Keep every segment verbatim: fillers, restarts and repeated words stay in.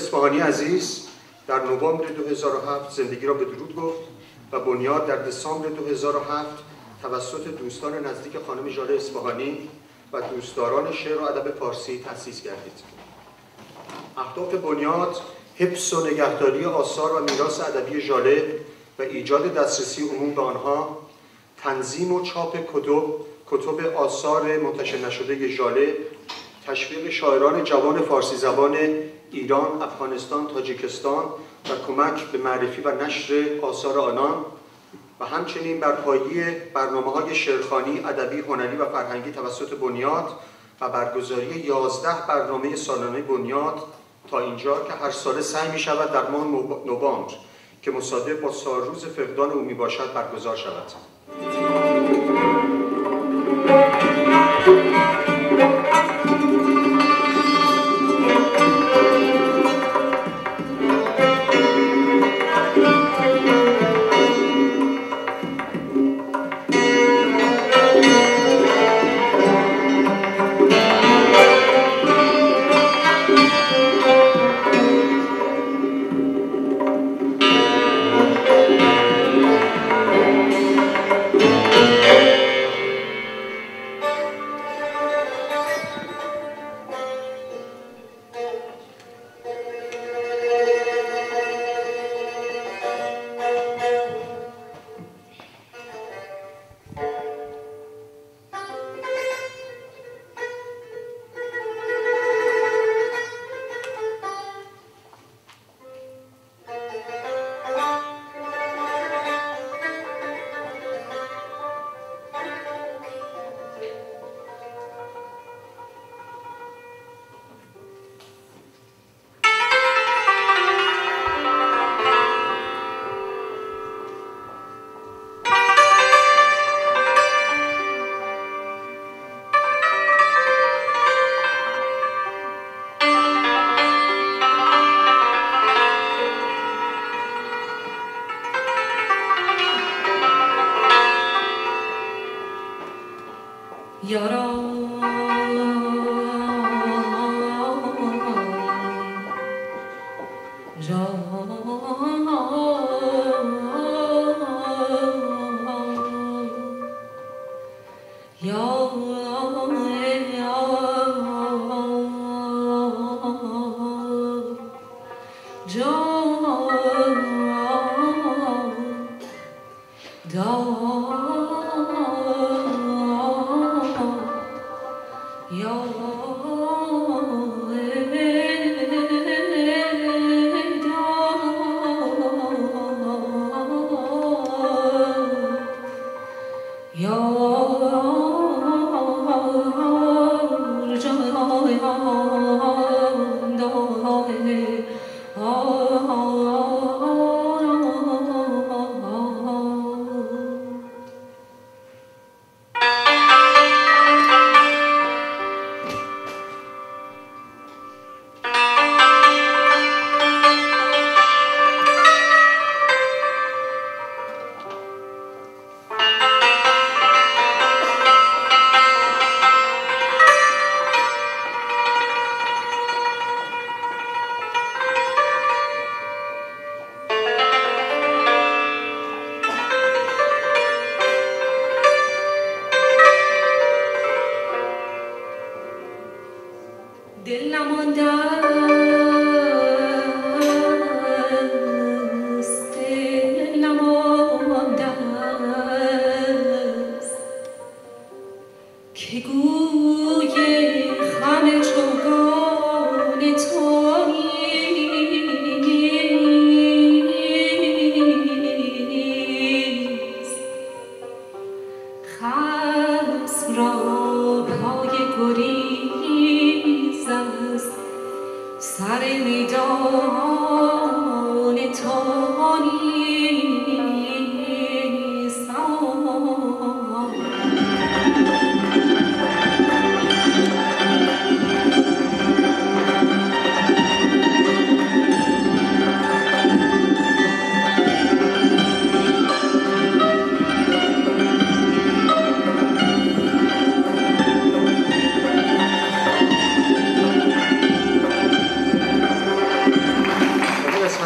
اصفهانی عزیز در نوامبر دو هزار و هفت زندگی را به درود گفت و بنیاد در دسامبر دو هزار و هفت توسط دوستان نزدیک خانم ژاله اصفهانی و دوستداران شعر و ادب فارسی تأسیس گردید. اهداف بنیاد حفظ و نگهداری آثار و میراث ادبی ژاله و ایجاد دسترسی عموم به آنها، تنظیم و چاپ کتب کتب آثار منتشر نشده ژاله، تشویق شاعران جوان فارسی زبان ایران، افغانستان، تاجیکستان و کمک به معرفی و نشر آثار آنان و همچنین بر پایه برنامه‌های شعرخوانی، ادبی، هنری و فرهنگی توسط بنیاد و برگزاری یازده برنامه سالانه بنیاد تا اینجا که هر ساله سعی می شود در ماه نوامبر که مصادف با سالروز فقدان او می باشد برگزار شود.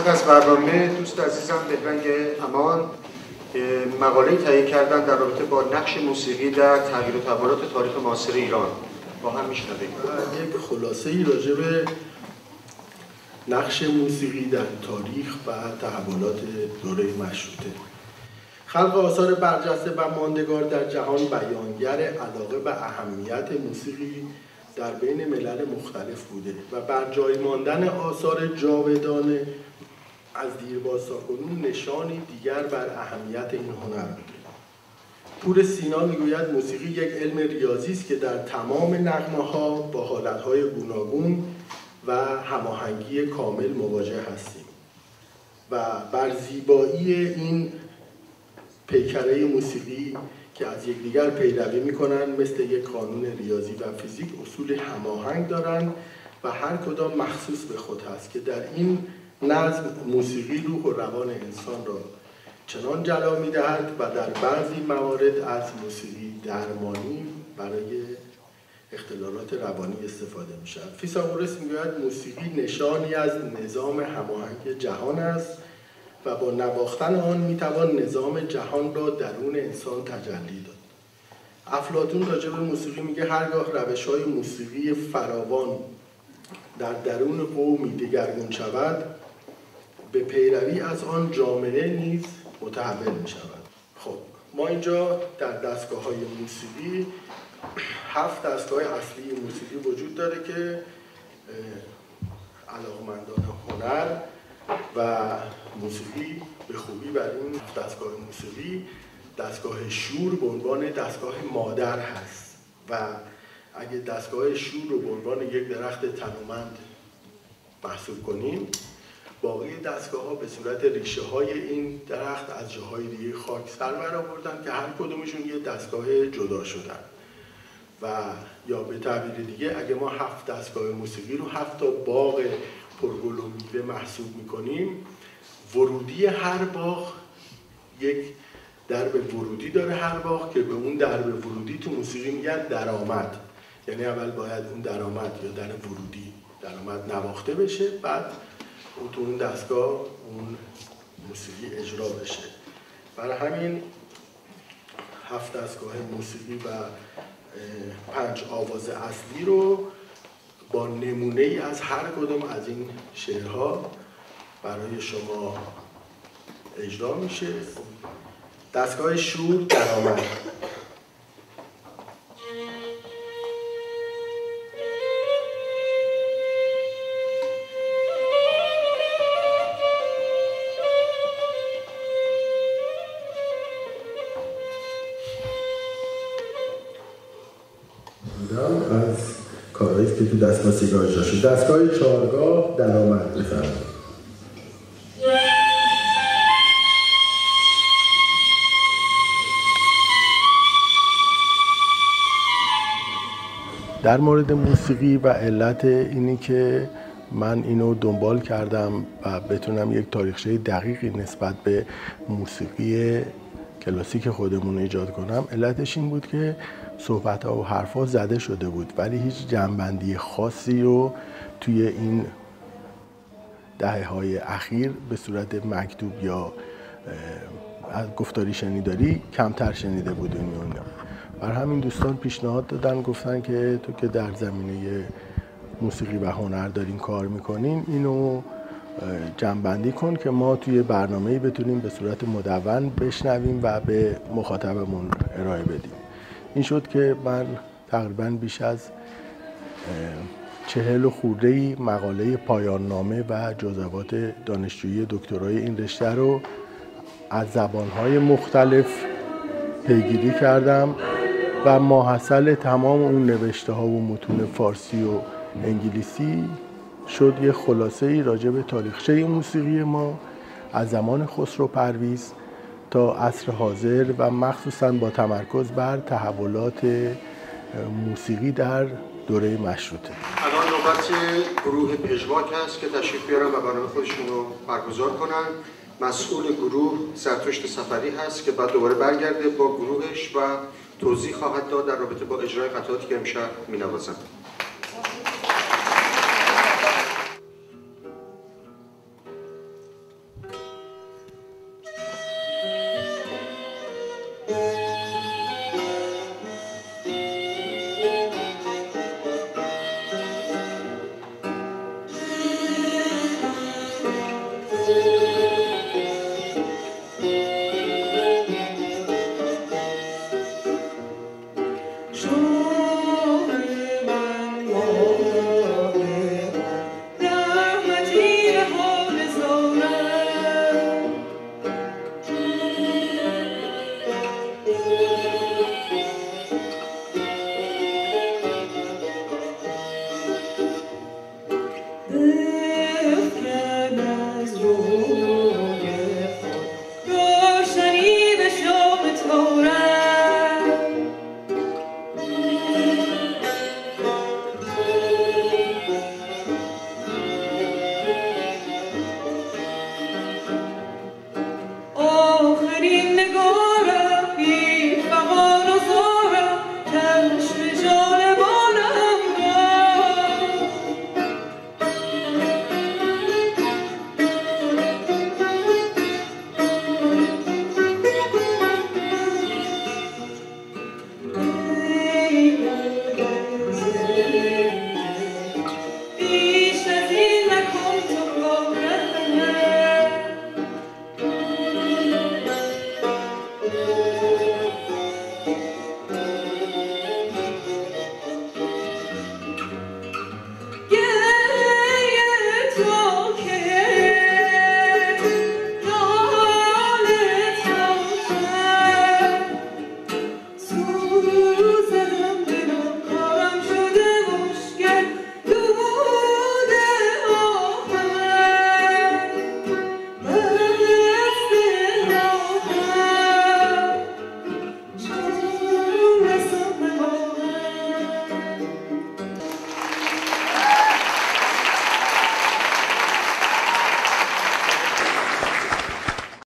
قسمت از برنامه دوست عزیزم بهرنگ امان مقاله تهیه کردن در رابطه با نقش موسیقی در تغییر و تحولات تاریخ معاصر ایران. با هم میشنویم. یک خلاصه‌ای راجع به نقش موسیقی در تاریخ و تحولات دوره مشروطه. خلق آثار برجسته و ماندگار در جهان بیانگر علاقه و اهمیت موسیقی در بین ملل مختلف بوده و بر جای ماندن آثار جاودانه از دیرباز تاکنون نشانی دیگر بر اهمیت این هنر بوده. پور سینا میگوید موسیقی یک علم ریاضی است که در تمام نغمه‌ها با حالت‌های گوناگون و هماهنگی کامل مواجه هستیم و بر زیبایی این پیکره موسیقی که از یکدیگر پیروی می‌کنند مثل یک قانون ریاضی و فیزیک اصول هماهنگ دارند و هر کدام مخصوص به خود هست که در این نظم موسیقی روح و روان انسان را چنان جلا می‌دهد و در بعضی موارد از موسیقی درمانی برای اختلالات روانی استفاده می‌شود. فیثاغورس می‌گوید موسیقی نشانی از نظام هماهنگ جهان است و با نواختن آن می‌توان نظام جهان را درون انسان تجلی داد. افلاطون راجع به موسیقی میگه هرگاه روش‌های موسیقی فراوان در درون قومی دگرگون شود، به پیروی از آن جامعه نیز متحول می‌شود. خب ما اینجا در دستگاه‌های موسیقی هفت دستگاه اصلی موسیقی وجود داره که علاقمندان هنر و موسیقی به خوبی بر این دستگاه موسیقی دستگاه شور به عنوان دستگاه مادر هست و اگه دستگاه شور رو به عنوان یک درخت تنومند محسوب کنیم، باقی دستگاه ها به صورت ریشه های این درخت از جاهای دیگه خاک سر برآوردن که هر کدومشون یه دستگاه جدا شدن و یا به تعبیر دیگه اگه ما هفت دستگاه موسیقی رو هفت تا باغ پرگل و میوه محسوب میکنیم، ورودی هر باغ یک درب ورودی داره هر باغ که به اون درب ورودی تو موسیقی میگن درآمد. یعنی اول باید اون درآمد یا در ورودی درآمد نواخته بشه، بعد اون تو اون دستگاه اون موسیقی اجرا بشه. برای همین هفت دستگاه موسیقی و پنج آواز اصلی رو با نمونه ای از هر کدوم از این شعرها برای شما اجرا میشه. دستگاه شور درآمد. از کارهایی که تو دستگاه سیگار اجرا شد. دستگاه چهارگاه درآمد بفرمایید. در مورد موسیقی و علت اینی که من اینو دنبال کردم و بتونم یک تاریخچه دقیقی نسبت به موسیقی کلاسیک خودمون ایجاد کنم، علتش این بود که صحبت‌ها و حرف‌ها زده شده بود ولی هیچ جنبندی خاصی رو توی این دهه‌های اخیر به صورت مکتوب یا از گفتاری شنیداری کمتر شنیده بودیم. برای همین دوستان پیشنهاد دادن، گفتن که تو که در زمینه موسیقی و هنر دارین کار میکنین، اینو جمع‌بندی کن که ما توی برنامه‌ای بتونیم به صورت مدون بشنویم و به مخاطبمون ارائه بدیم. این شد که من تقریباً بیش از چهل و خورده‌ای مقاله پایان نامه و جزوات دانشجویی دکترای این رشته رو از زبان‌های مختلف پیگیری کردم و ماحصل تمام اون نوشته ها و متون فارسی و انگلیسی شد یه خلاصه ای راجع به تاریخچه موسیقی ما از زمان خسرو پرویز تا عصر حاضر و مخصوصاً با تمرکز بر تحولات موسیقی در دوره مشروطه. الان نوبت گروه پژواک هست که تشریف بیارن و برنامه خودشون رو برگزار کنن. مسئول گروه زرتشت سفری هست که بعد دوباره برگرده با گروهش و توضیح خواهد داد در رابطه با اجرای قطعاتی که امشب می‌نوازند.